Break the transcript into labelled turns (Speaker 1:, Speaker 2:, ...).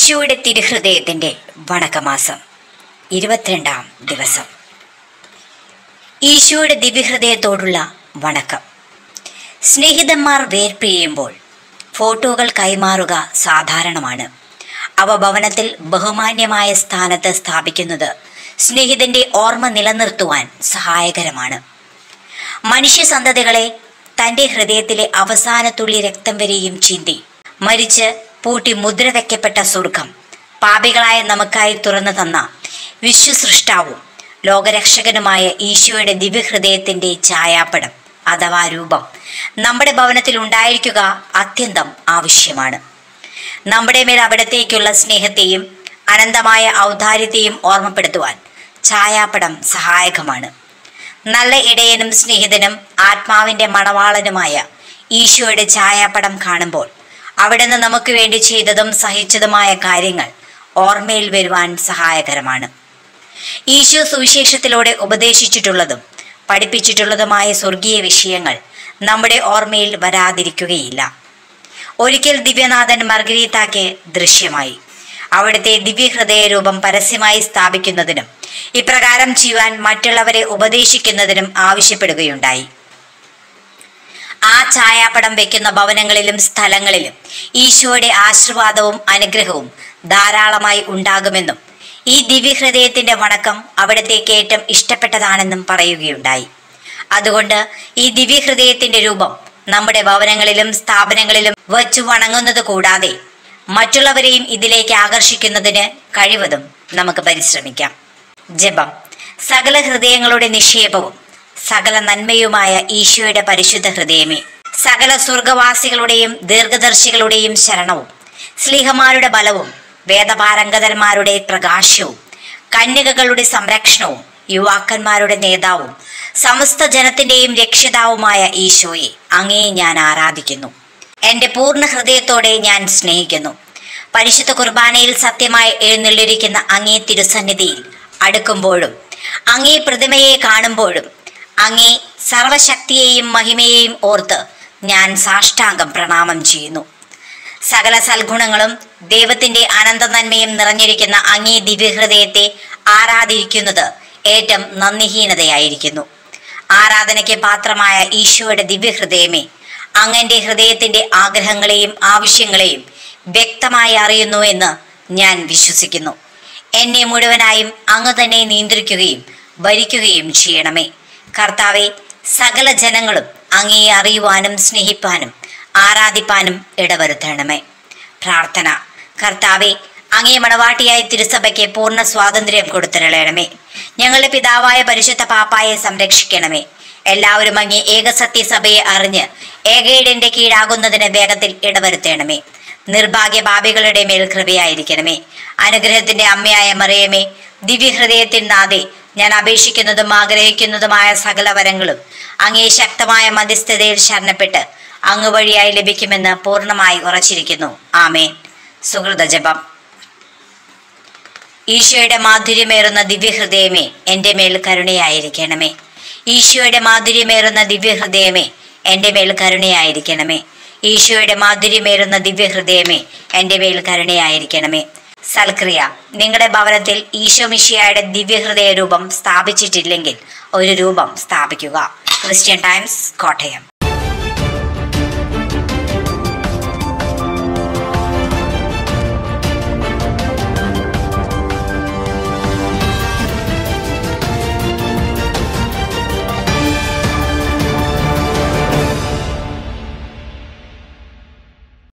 Speaker 1: ഈശോയുടെ തിരുഹൃദയത്തിന്റെ വണക്കമാസം 22-ാം ദിവസം. ഈശോയുടെ ദിവ്യഹൃദയത്തോടുള്ള വണക്കം. സ്നേഹിതന്മാർ വേർപിരിയുമ്പോൾ ഫോട്ടോകൾ കൈമാറുക സാധാരണമാണ്. അവ ഭവനത്തിൽ ബഹുമാന്യമായ സ്ഥാനത്ത് സ്ഥാപിക്കുന്നത് സ്നേഹിതന്റെ ഓർമ്മ നിലനിർത്തുവാൻ സഹായകരമാണ്. മനുഷ്യസന്തതികളെ തൻ്റെ ഹൃദയത്തിലെ അവസാനത്തുള്ളി രക്തം വരെയും ചിന്തി മരിച്ച് പൂട്ടി മുദ്ര വയ്ക്കപ്പെട്ട സ്വർഗം പാപികളായ നമുക്കായി തുറന്നു തന്ന വിശ്വസൃഷ്ടാവും ലോകരക്ഷകനുമായ ഈശോയുടെ ദിവ്യഹൃദയത്തിന്റെ ഛായാപടം അഥവാ രൂപം നമ്മുടെ ഭവനത്തിൽ ഉണ്ടായിരിക്കുക അത്യന്തം ആവശ്യമാണ്. നമ്മുടെ മേൽ അവിടത്തേക്കുള്ള സ്നേഹത്തെയും അനന്തമായ ഔദാര്യത്തെയും ഓർമ്മപ്പെടുത്തുവാൻ ഛായാപടം സഹായകമാണ്. നല്ല ഇടയനും സ്നേഹിതനും ആത്മാവിന്റെ മണവാളനുമായ ഈശോയുടെ ഛായാപടം കാണുമ്പോൾ അവിടുന്ന് നമുക്ക് വേണ്ടി ചെയ്തതും സഹിച്ചതുമായ കാര്യങ്ങൾ ഓർമ്മയിൽ വരുവാൻ സഹായകരമാണ്. ഈശോ സുവിശേഷത്തിലൂടെ ഉപദേശിച്ചിട്ടുള്ളതും പഠിപ്പിച്ചിട്ടുള്ളതുമായ സ്വർഗീയ വിഷയങ്ങൾ നമ്മുടെ ഓർമ്മയിൽ വരാതിരിക്കുകയില്ല. ഒരിക്കൽ ദിവ്യനാഥൻ മർഗരീത്താക്ക് ദൃശ്യമായി. അവിടുത്തെ ദിവ്യഹൃദയ രൂപം പരസ്യമായി സ്ഥാപിക്കുന്നതിനും ഇപ്രകാരം ചെയ്യുവാൻ മറ്റുള്ളവരെ ഉപദേശിക്കുന്നതിനും ആവശ്യപ്പെടുകയുണ്ടായി. ആ ഛായാപടം വെക്കുന്ന ഭവനങ്ങളിലും സ്ഥലങ്ങളിലും ഈശോയുടെ ആശീർവാദവും അനുഗ്രഹവും ധാരാളമായി ഉണ്ടാകുമെന്നും ഈ ദിവ്യഹൃദയത്തിന്റെ വണക്കം അവിടത്തേക്ക് ഏറ്റവും ഇഷ്ടപ്പെട്ടതാണെന്നും പറയുകയുണ്ടായി. അതുകൊണ്ട് ഈ ദിവ്യഹൃദയത്തിന്റെ രൂപം നമ്മുടെ ഭവനങ്ങളിലും സ്ഥാപനങ്ങളിലും വച്ചു വണങ്ങുന്നത് കൂടാതെ മറ്റുള്ളവരെയും ഇതിലേക്ക് ആകർഷിക്കുന്നതിന് കഴിവതും നമുക്ക് പരിശ്രമിക്കാം. ജപം. സകല ഹൃദയങ്ങളുടെ നിക്ഷേപവും സകല നന്മയുമായ ഈശോയുടെ പരിശുദ്ധ ഹൃദയമേ, സകല സ്വർഗവാസികളുടെയും ദീർഘദർശികളുടെയും ശരണവും സ്ലീഹമാരുടെ ബലവും വേദപാരംഗതന്മാരുടെ പ്രകാശവും കന്യകകളുടെ സംരക്ഷണവും യുവാക്കന്മാരുടെ നേതാവും സമസ്ത ജനത്തിന്റെയും രക്ഷിതാവുമായ ഈശോയെ അങ്ങയെ ഞാൻ ആരാധിക്കുന്നു. എൻ്റെ പൂർണ്ണ ഹൃദയത്തോടെ ഞാൻ സ്നേഹിക്കുന്നു. പരിശുദ്ധ കുർബാനയിൽ സത്യമായി എഴുന്നള്ളിരിക്കുന്ന അങ്ങേ തിരുസന്നിധിയിൽ അടുക്കുമ്പോഴും അങ്ങേ പ്രതിമയെ കാണുമ്പോഴും അങ്ങേ സർവശക്തിയെയും മഹിമയെയും ഓർത്ത് ഞാൻ സാഷ്ടാംഗം പ്രണാമം ചെയ്യുന്നു. സകല സൽഗുണങ്ങളും ദൈവത്തിന്റെ അനന്ത നന്മയും നിറഞ്ഞിരിക്കുന്ന അങ്ങേ ദിവ്യഹൃദയത്തെ ആരാധിക്കുന്നത് ഏറ്റവും നന്ദിഹീനതയായിരിക്കുന്നു. ആരാധനയ്ക്ക് പാത്രമായ ഈശോയുടെ ദിവ്യഹൃദയമേ, അങ്ങന്റെ ഹൃദയത്തിന്റെ ആഗ്രഹങ്ങളെയും ആവശ്യങ്ങളെയും വ്യക്തമായി അറിയുന്നു എന്ന് ഞാൻ വിശ്വസിക്കുന്നു. എന്നെ മുഴുവനായും അങ്ങ് തന്നെ നിയന്ത്രിക്കുകയും ഭരിക്കുകയും ചെയ്യണമേ. കർത്താവെ, സകല ജനങ്ങളും അങ്ങയെ അറിയുവാനും സ്നേഹിപ്പാനും ആരാധിപ്പാനും ഇടവരുത്തണമേ. പ്രാർത്ഥന. കർത്താവെ, അങ്ങേ മണവാട്ടിയായ തിരുസഭയ്ക്ക് പൂർണ്ണ സ്വാതന്ത്ര്യം കൊടുത്തിരളയണമേ. ഞങ്ങളുടെ പിതാവായ പരിശുദ്ധ പാപ്പായെ സംരക്ഷിക്കണമേ. എല്ലാവരും അങ്ങേ ഏകസത്യസഭയെ അറിഞ്ഞ് ഏകയുടെ കീഴാകുന്നതിന് വേഗത്തിൽ ഇടവരുത്തണമേ. നിർഭാഗ്യ പാപികളുടെ മേൽ കൃപയായിരിക്കണമേ. അനുഗ്രഹത്തിന്റെ അമ്മയായ മറിയമേ, ദിവ്യഹൃദയത്തിൻ നാഥേ, ഞാൻ അപേക്ഷിക്കുന്നതും ആഗ്രഹിക്കുന്നതുമായ സകല വരങ്ങളും അങ്ങേ ശക്തമായ മധ്യസ്ഥതയിൽ ശരണപ്പെട്ട് അങ്ങ് വഴിയായി ലഭിക്കുമെന്ന് പൂർണ്ണമായി ഉറച്ചിരിക്കുന്നു. ആമേൻ. സുഹൃത ജപം. ഈശോയുടെ മാധുര്യമേറുന്ന ദിവ്യഹൃദയമേ, എൻ്റെ മേൽ കരുണയായിരിക്കണമേ. ഈശോയുടെ മാധുര്യമേറുന്ന ദിവ്യഹൃദയമേ, എൻ്റെ മേൽ കരുണയായിരിക്കണമേ. ഈശോയുടെ മാധുര്യമേറുന്ന ദിവ്യഹൃദയമേ, എൻ്റെ മേൽ കരുണയായിരിക്കണമേ. സൽക്രിയ. നിങ്ങളുടെ ഭവനത്തിൽ ഈശോ മിശിഹായുടെ ദിവ്യഹൃദയ രൂപം സ്ഥാപിച്ചിട്ടില്ലെങ്കിൽ ഒരു രൂപം സ്ഥാപിക്കുക. Christian Times, Kottayam.